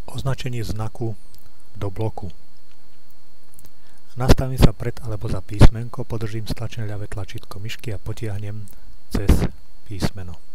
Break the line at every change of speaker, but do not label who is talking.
Označenie znaku do bloku. Nastavím sa pred alebo za písmenko, podržím stlačené ľavé tlačítko myšky a potiahnem cez písmeno.